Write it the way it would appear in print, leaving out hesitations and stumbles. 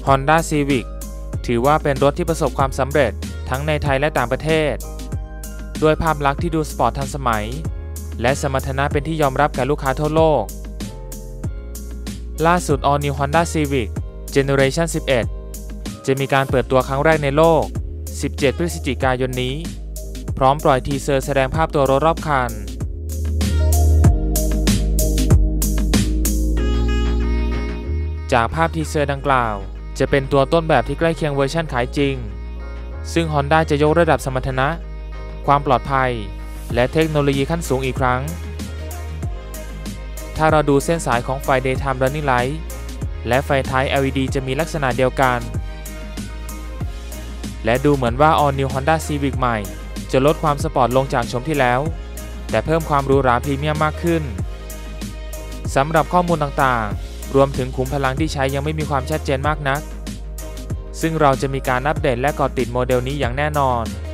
Honda Civic ถือว่าเป็นรถที่ประสบความสำเร็จทั้งในไทยและต่างประเทศด้วยภาพลักษณ์ที่ดูสปอร์ตทันสมัยและสมรรถนะเป็นที่ยอมรับแก่ลูกค้าทั่วโลกล่าสุด All New Honda Civic Generation 11 จะมีการเปิดตัวครั้งแรกในโลก 17 พฤศจิกายนนี้พร้อมปล่อยทีเซอร์แสดงภาพตัวรถรอบคันจากภาพทีเซอร์ดังกล่าวจะเป็นตัวต้นแบบที่ใกล้เคียงเวอร์ชันขายจริงซึ่ง Honda จะยกระดับสมรรถนะความปลอดภัยและเทคโนโลยีขั้นสูงอีกครั้งถ้าเราดูเส้นสายของไฟ Daytime Running Light และไฟท้าย LED จะมีลักษณะเดียวกันและดูเหมือนว่า All New Honda Civic ใหม่จะลดความสปอร์ตลงจากชมที่แล้วแต่เพิ่มความหรูหราพรีเมียมมากขึ้นสำหรับข้อมูลต่างๆรวมถึงขุมพลังที่ใช้ยังไม่มีความชัดเจนมากนักซึ่งเราจะมีการอัปเดตและเกาะติดโมเดลนี้อย่างแน่นอน